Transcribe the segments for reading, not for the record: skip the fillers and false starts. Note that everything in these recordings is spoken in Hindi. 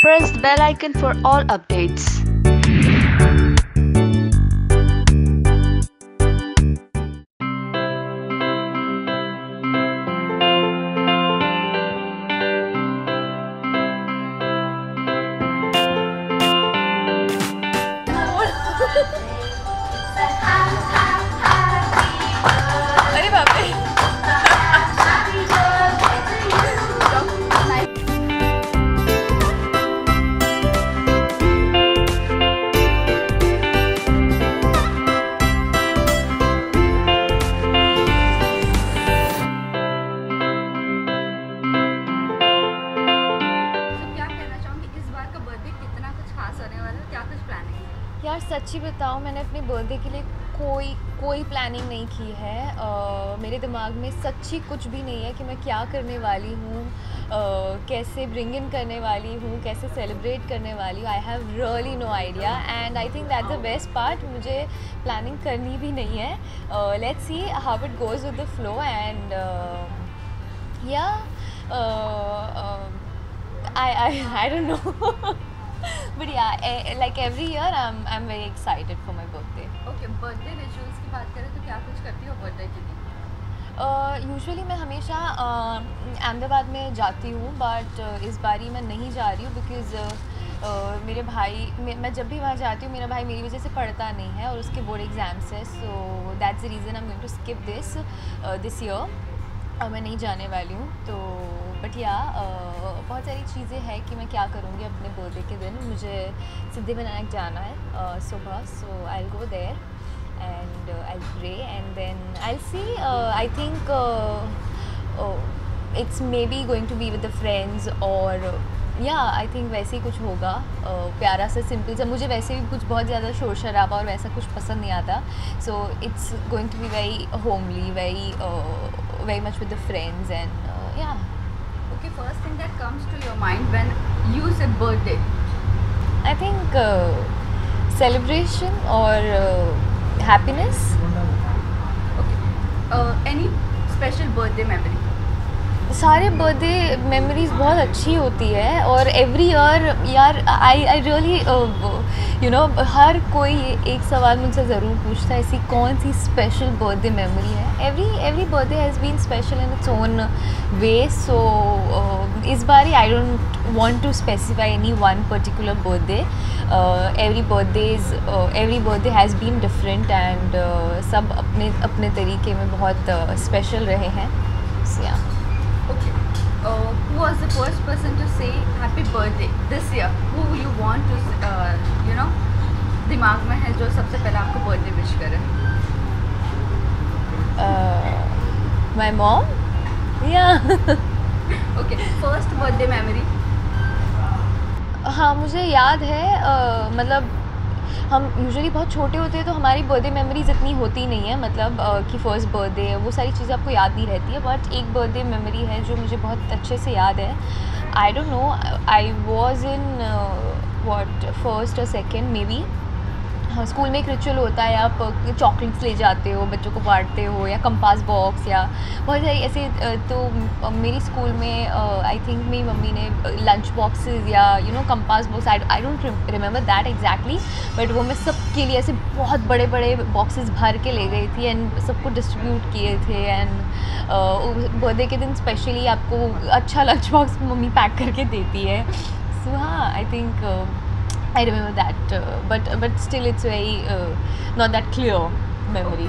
Press the bell icon for all updates. अरे बाप रे। यार सच्ची बताऊँ, मैंने अपने बर्थडे के लिए कोई प्लानिंग नहीं की है। मेरे दिमाग में सच्ची कुछ भी नहीं है कि मैं क्या करने वाली हूँ, कैसे ब्रिंग इन करने वाली हूँ, कैसे सेलिब्रेट करने वाली हूँ। I have really no idea and I think that's the best part. मुझे प्लानिंग करनी भी नहीं है। Let's see how it goes with the flow and yeah I don't know. But yeah, like every year I'm very excited for my birthday. Okay, birthday rituals की बात करें तो क्या कुछ करती हो बर्थडे के दिन? यूजुअली मैं हमेशा अहमदाबाद में जाती हूँ, बट इस बारी मैं नहीं जा रही हूँ बिकॉज़ मेरे भाई मैं जब भी वहाँ जाती हूँ मेरा भाई मेरी वजह से पढ़ता नहीं है और उसके बोर्ड एग्ज़ाम्स है। So that's the reason I am going to skip this year. मैं नहीं जाने वाली हूँ। तो बट या बहुत सारी चीज़ें हैं कि मैं क्या करूँगी अपने बर्थडे के दिन। मुझे सिद्धिविनायक जाना है सुबह, so I will go there and I'll pray and then I'll see. I think it's maybe going to be with the friends or I think वैसे ही कुछ होगा, प्यारा सा सिंपल सा। मुझे वैसे भी कुछ बहुत ज़्यादा शोर शराबा और वैसा कुछ पसंद नहीं आता। So it's going to be very homely, very much with the friends and yeah. Okay, first thing that comes to your mind when you say birthday? I think celebration or happiness. Okay, any special birthday memory? सारे बर्थडे मेमोरीज़ बहुत अच्छी होती है और एवरी ईयर यार आई रियली यू नो हर कोई एक सवाल मुझसे ज़रूर पूछता है ऐसी कौन सी स्पेशल बर्थडे मेमोरी है। Every birthday has been special in its own way. So इस बार I don't want to specify any one particular birthday. Every birthday has been different and सब अपने अपने तरीके में बहुत स्पेशल रहे हैं। So, yeah. Okay, who was the first person to say happy birthday this year? Who you want to दिमाग में है जो सबसे पहले आपको बर्थडे विश करे? My mom? Yeah. Okay, first birthday memory? हाँ मुझे याद है, मतलब हम यूजुअली बहुत छोटे होते हैं तो हमारी बर्थडे मेमोरीज इतनी होती नहीं है, मतलब कि फ़र्स्ट बर्थडे वो सारी चीज़ें आपको याद नहीं रहती है। बट एक बर्थडे मेमोरी है जो मुझे बहुत अच्छे से याद है। I don't know, I was in first और सेकंड मे बी। हाँ, स्कूल में एक रिचुअल होता है, आप चॉकलेट्स ले जाते हो, बच्चों को बांटते हो, या कंपास बॉक्स या बहुत सारी ऐसे। तो मेरी स्कूल में आई थिंक मेरी मम्मी ने लंच बॉक्सेस या compass box, I don't remember that exactly, but वो मैं सबके लिए ऐसे बहुत बड़े बड़े बॉक्सेस भर के ले गई थी एंड सबको डिस्ट्रीब्यूट किए थे। एंड बर्थडे के दिन स्पेशली आपको अच्छा लंच बॉक्स मम्मी पैक करके देती है। सो हाँ, I think I remember that, but still it's very not that clear memory.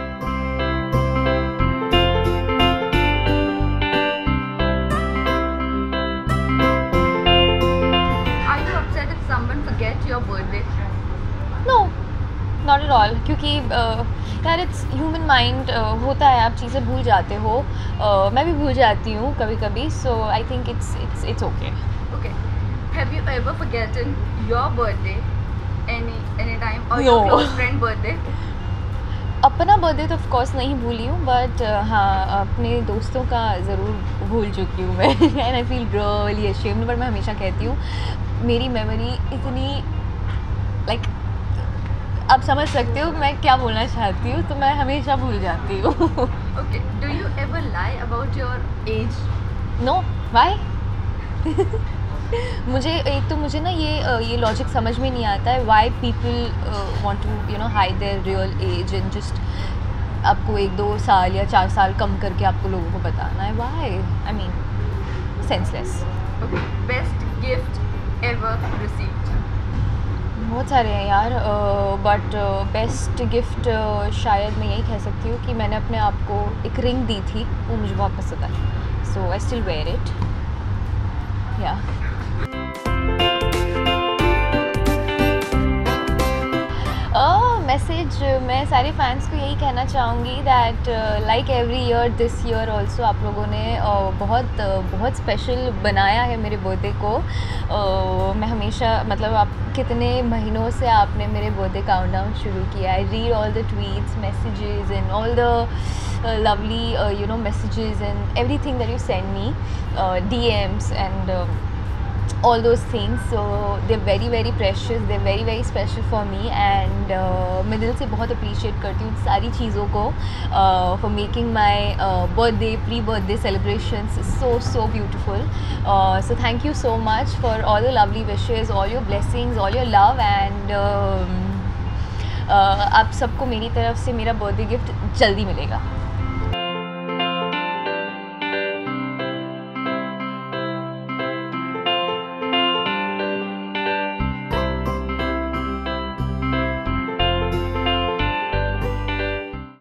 Are you upset if someone forget your birthday? No, not at all. क्योंकि यार it's human mind, होता है, आप चीज़ें भूल जाते हो। मैं भी भूल जाती हूँ कभी कभी। So I think it's okay. Okay. Have you ever forgotten your birthday any time or No. your close friend birthday? अपना बर्थडे तो ऑफ कोर्स नहीं भूली हूँ, बट हाँ अपने दोस्तों का ज़रूर भूल चुकी हूँ मैं। And I feel really ashamed. But मैं हमेशा कहती हूँ मेरी मेमोरी इतनी लाइक आप समझ सकते हो मैं क्या बोलना चाहती हूँ, तो मैं हमेशा भूल जाती हूँ। Okay, do you ever lie about your age? No, why? मुझे एक तो मुझे ना ये लॉजिक समझ में नहीं आता है why people want to you know hide their real age and just आपको 1-2 साल या 4 साल कम करके आपको लोगों को बताना है, why? I mean senseless. Okay, best gift ever received. बहुत सारे हैं यार, बट बेस्ट गिफ्ट शायद मैं यही कह सकती हूँ कि मैंने अपने आप को एक रिंग दी थी, वो मुझे बहुत पसंद है, so I still wear it yeah. Message मैं सारे फैंस को यही कहना चाहूँगी that like every year this year also आप लोगों ने बहुत स्पेशल बनाया है मेरे बर्थडे को। मैं हमेशा मतलब आप कितने महीनों से आपने मेरे बर्थडे काउंटडाउन शुरू किया। I read all the tweets, messages and all the lovely you know messages and everything that you send me, DMs and all those things, so they're very very precious, they're very very special for me and मैं दिल से बहुत appreciate करती हूँ सारी चीज़ों को for making my birthday pre-birthday celebrations so beautiful, so thank you so much for all the lovely wishes, all your blessings, all your love and आप सबको मेरी तरफ से मेरा बर्थडे गिफ्ट जल्दी मिलेगा।